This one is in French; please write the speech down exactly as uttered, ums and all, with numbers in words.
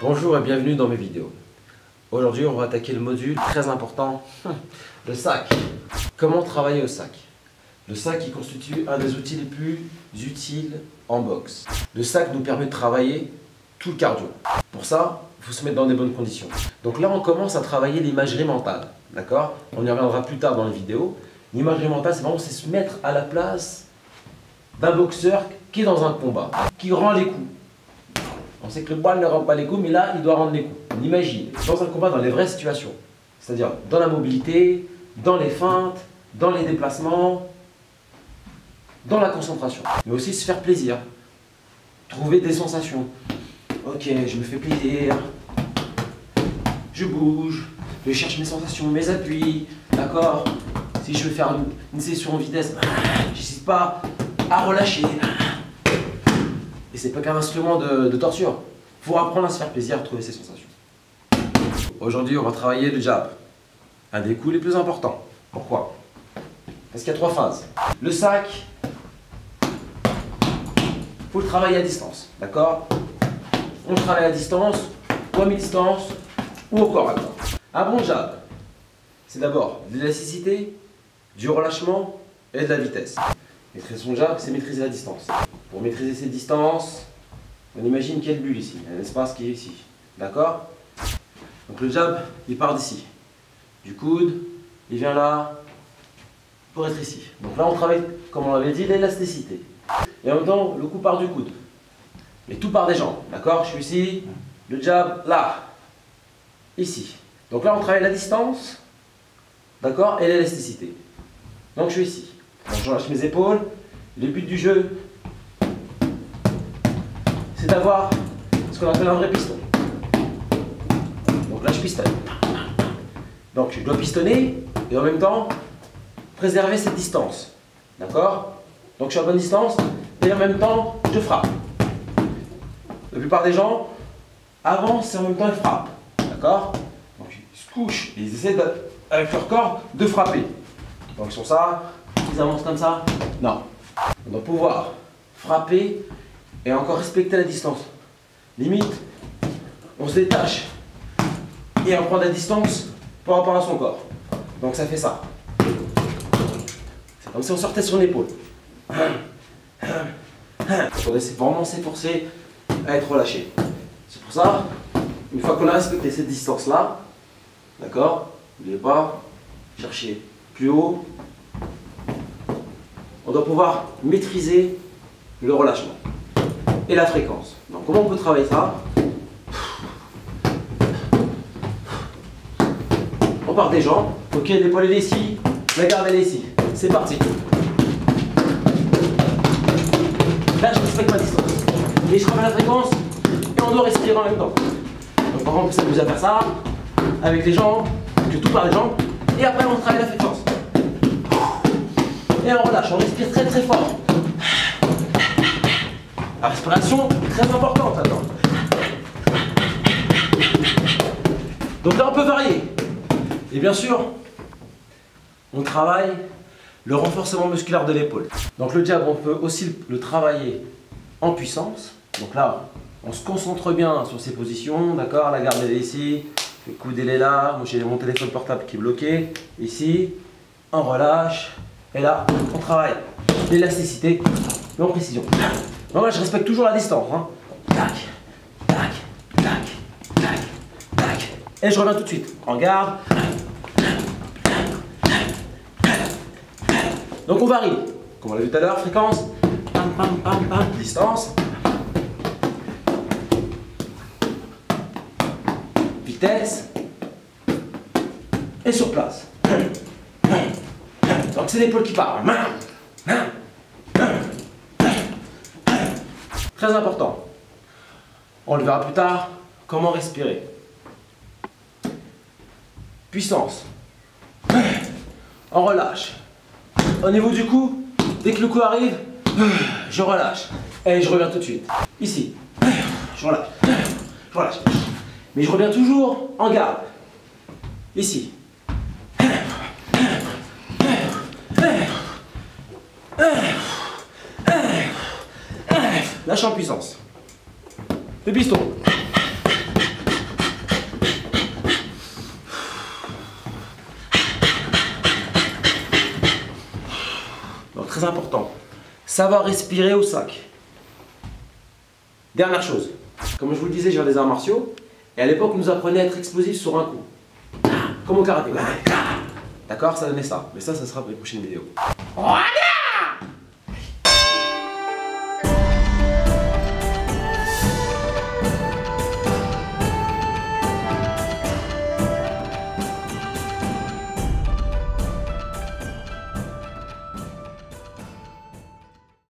Bonjour et bienvenue dans mes vidéos. Aujourd'hui, on va attaquer le module très important, le sac. Comment travailler au sac? Le sac qui constitue un des outils les plus utiles en boxe. Le sac nous permet de travailler tout le cardio. Pour ça, il faut se mettre dans des bonnes conditions. Donc là, on commence à travailler l'imagerie mentale. D'accord? On y reviendra plus tard dans la vidéo. L'imagerie mentale, c'est vraiment c'est se mettre à la place d'un boxeur qui est dans un combat, qui rend les coups. On sait que le poil ne rend pas les coups, mais là, il doit rendre les coups. On imagine, dans un combat, dans les vraies situations. C'est-à-dire dans la mobilité, dans les feintes, dans les déplacements, dans la concentration. Mais aussi se faire plaisir. Trouver des sensations. Ok, je me fais plaisir. Je bouge. Je cherche mes sensations, mes appuis. D'accord? Si je veux faire une, une session en vitesse, j'hésite pas à relâcher. Et c'est pas qu'un instrument de, de torture. Il faut apprendre à se faire plaisir, à trouver ses sensations. Aujourd'hui, on va travailler le jab. Un des coups les plus importants. Pourquoi? Parce qu'il y a trois phases. Le sac, il faut le travailler à distance. D'accord? On le travaille à distance, ou à mi-distance, ou au corps à corps. Un bon jab, c'est d'abord de l'élasticité, du relâchement et de la vitesse. Maîtriser son jab, c'est maîtriser la distance. Pour maîtriser cette distance, on imagine qu'il y a une bulle ici, un espace qui est ici. D'accord? Donc le jab, il part d'ici. Du coude, il vient là, pour être ici. Donc là, on travaille, comme on l'avait dit, l'élasticité. Et en même temps, le coup part du coude. Mais tout part des jambes. D'accord? Je suis ici, le jab, là, ici. Donc là, on travaille la distance, d'accord, et l'élasticité. Donc je suis ici. Donc je relâche mes épaules. Le but du jeu, c'est d'avoir ce qu'on appelle un vrai piston. Donc là, je pistonne. Donc je dois pistonner et en même temps préserver cette distance. D'accord? Donc je suis à bonne distance et en même temps, je frappe. La plupart des gens avancent et en même temps ils frappent. D'accord? Donc ils se couchent et ils essaient de, avec leur corps de frapper. Donc sur ça, ils avancent comme ça. Non. On doit pouvoir frapper et encore respecter la distance. Limite, on se détache et on prend de la distance par rapport à son corps. Donc ça fait ça. C'est comme si on sortait sur l'épaule. On essaie vraiment s'efforcer à être relâché. C'est pour ça, une fois qu'on a respecté cette distance-là, d'accord, n'oubliez pas, chercher plus haut. On doit pouvoir maîtriser le relâchement et la fréquence. Donc comment on peut travailler ça? On part des jambes. Ok, l'épaule est ici, la garde elle est ici. C'est parti. Là je respecte ma distance. Mais je travaille la fréquence et on doit respirer en même temps. Donc par exemple, on peut s'amuser à faire ça avec les jambes, que tout par les jambes. Et après on travaille la fréquence. Et on relâche, on respire très très fort. La respiration, très importante, attends. Donc là on peut varier. Et bien sûr, on travaille le renforcement musculaire de l'épaule. Donc le jab, on peut aussi le travailler en puissance. Donc là, on se concentre bien sur ses positions, d'accord? La garde elle est ici, le coude il est là, moi j'ai mon téléphone portable qui est bloqué, ici, on relâche, et là, on travaille l'élasticité, mais en précision. Donc là, je respecte toujours la distance. Hein. Tac, tac, tac, tac, tac. Et je reviens tout de suite, en garde. Donc on varie, comme on l'a vu tout à l'heure, fréquence, pam, pam, pam, pam, distance, vitesse, et sur place. Donc c'est l'épaule qui part. Très important. On le verra plus tard, comment respirer. Puissance. On relâche. Au niveau du cou, dès que le coup arrive, je relâche. Et je reviens tout de suite. Ici, je relâche. Je relâche. Mais je reviens toujours en garde. Ici. Lâche en puissance. Le piston. très important. Savoir respirer au sac. Dernière chose, comme je vous le disais, j'ai des arts martiaux, et à l'époque, on nous apprenait à être explosif sur un coup. Comme au karaté. D'accord, ça donnait ça. Mais ça, ça sera pour les prochaines vidéos.